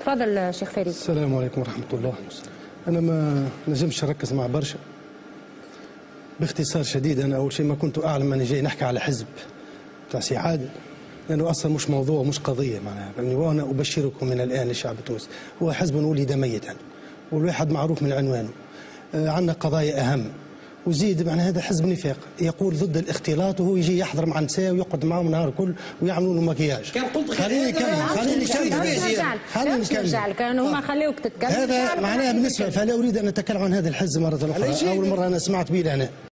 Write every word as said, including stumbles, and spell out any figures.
تفضل شيخ فريد. السلام عليكم ورحمة الله. أنا ما نجمش نركز مع برشا. باختصار شديد، أنا أول شيء ما كنت أعلم أني جاي نحكي على حزب تاع سي عادل، لأنه أصلا مش موضوع مش قضية معناها، وأنا أبشركم من الآن للشعب التونسي، هو حزب ولد ميتا والواحد معروف من عنوانه. آه عندنا قضايا أهم، وزيد معناها هذا حزب نفاق يقول ضد الاختلاط، وهو يجي يحضر مع نساء ويقعد معهم النهار الكل ويعملوا له مكياج. خليني نكمل خليني نكمل خليني نكمل كانوا هما خليوك تتكلم. هذا معناها بالنسبة، فلا أريد أن أتكلم عن هذا الحزب مرة أخرى، أول مرة أنا سمعت به أنا.